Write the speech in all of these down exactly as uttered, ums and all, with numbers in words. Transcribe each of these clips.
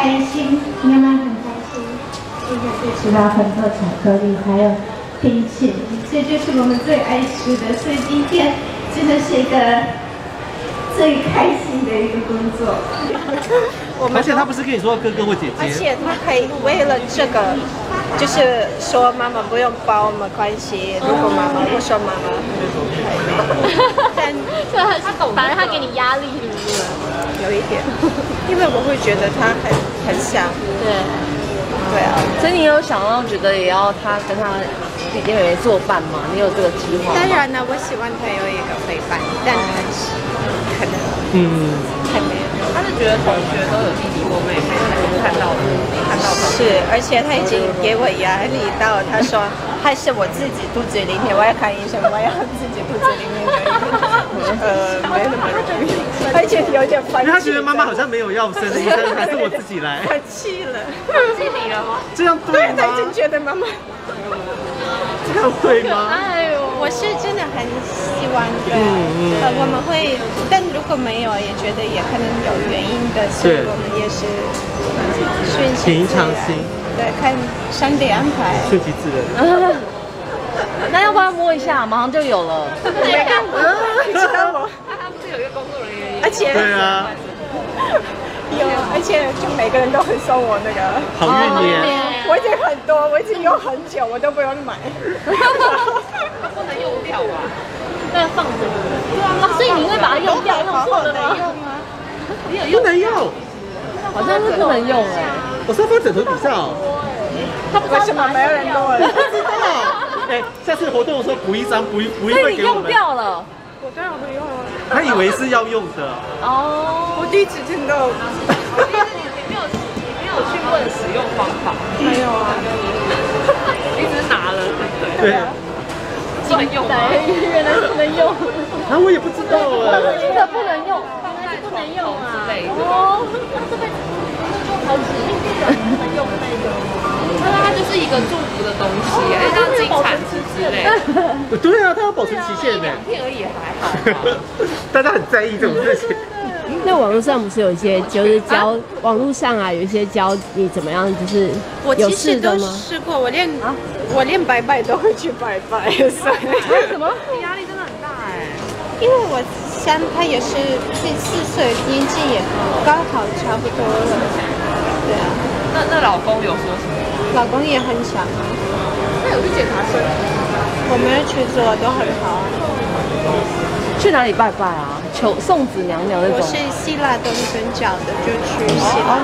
开心，妈妈很开心。今天就吃到很多巧克力，还有冰淇淋，这就是我们最爱吃的。所以今天真的是一个最开心的一个工作。 我们而且他不是跟你说哥哥或姐姐， 而且他还为了这个，就是说妈妈不用包没关系，如果妈妈不说妈妈，但所以他是懂，反正他给你压力是不是？ 有一点，因为我会觉得他很很想， 对， 对啊。 所以你有想要觉得也要他跟他弟弟妹妹作伴吗？你有这个计划吗？ 当然呢，我希望他有一个陪伴，但很可能，嗯，还没有。 他是觉得同学都有弟弟或妹妹，才看到的，看到的。 是，而且他已经给我压力到，他说还是我自己肚子里面，我要看医生，我要自己肚子里面有一个，呃，没那么容易，而且有点烦。 因为他觉得妈妈好像没有要生的医生，还是我自己来。 他气了， 气你了吗？ 这样对吗？ 他已经觉得妈妈。 这样对吗？ 哎呦，我是真的很希望的，呃，我们会，但如果没有，也觉得也可能有原因的，所以我们也是顺其自然，对，看上帝安排， 顺其自然。 那要不要摸一下？马上就有了。 没看过，你知道我， 他不是有一个工作人员， 而且对啊。 有，而且就每个人都会送我那个好运年， 我已经很多，我已经用很久，我都不用买。 不能用掉吧？那放着。对啊，所以你会把它用掉，用错了吗？ 你有用？不能用， 好像是不能用哎。 我是要放枕头底下哦。 他为什么没有人跟我？ 不知道。哎，下次活动的时候补一张，补一补一份给我们。 所以你用掉了。 我当然会用啊。 他以为是要用的。 哦。 我第一次听到。 你没有，你没有去问使用方法。 没有啊。 你只是拿了， 对。对。 不能用吗？ 原来不能用。 啊，我也不知道哎。 真的不能用， 原来是不能用啊。之类的。 哦，那这辈子好指定不能用那个。 那它就是一个祝福的东西，哎，像金铲子之类的。 对啊，它要保存期限呢。 两片而已还好。 大家很在意这种事情。 那网络上不是有一些，就是教网络上啊，有一些教你怎么样，就是有试的吗？ 我其实都试过，我连啊，我连拜拜都会去拜拜，所以什么？ 压力真的很大哎。 因为我想他也是十四岁，年纪也刚好差不多了，对啊。 那那老公有说什么？ 老公也很想啊。 那有去检查身体？ 我没有去做，都很好。 去哪里拜拜啊？求送子娘娘那种。 我是希腊东正教的，就去希腊。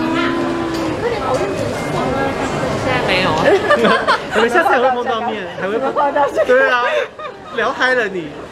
现在没有。 你们下次还会碰到面，还会碰到。对啊，聊嗨了你。